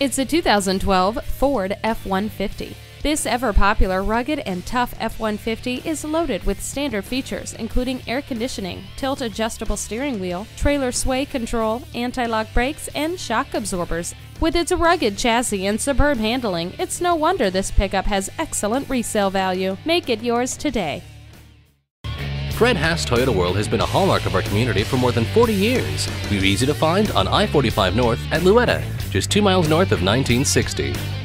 It's a 2012 Ford F-150. This ever-popular, rugged, and tough F-150 is loaded with standard features, including air conditioning, tilt-adjustable steering wheel, trailer sway control, anti-lock brakes, and shock absorbers. With its rugged chassis and superb handling, it's no wonder this pickup has excellent resale value. Make it yours today. Fred Haas Toyota World has been a hallmark of our community for more than 40 years. We're easy to find on I-45 North at Louetta, just 2 miles north of 1960.